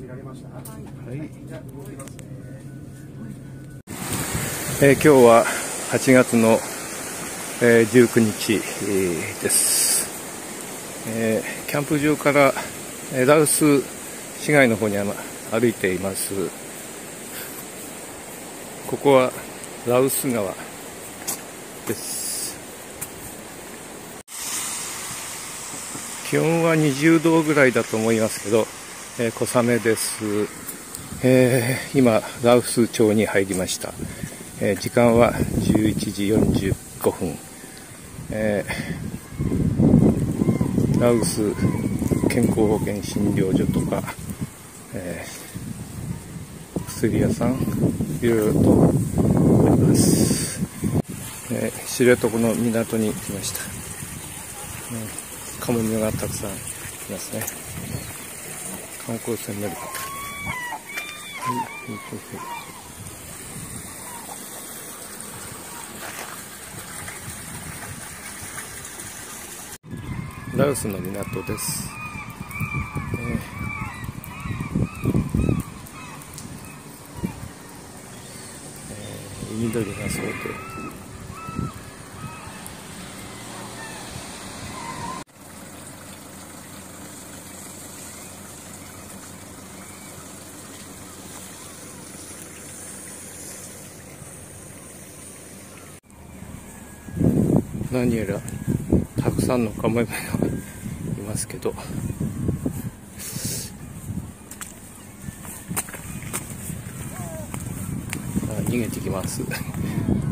今日は8月の、19日、です。キャンプ場から羅臼市街の方に歩いています。ここは羅臼川です。気温は20度ぐらいだと思いますけど、小雨です。今羅臼町に入りました。時間は11時45分。羅臼健康保険診療所とか、薬屋さんいろいろとあります。知床の港に来ました。カモメがたくさんいますね。観光船乗り方。羅臼の港です。緑がそうで、何やらたくさんのカモメがいますけど、逃げてきます。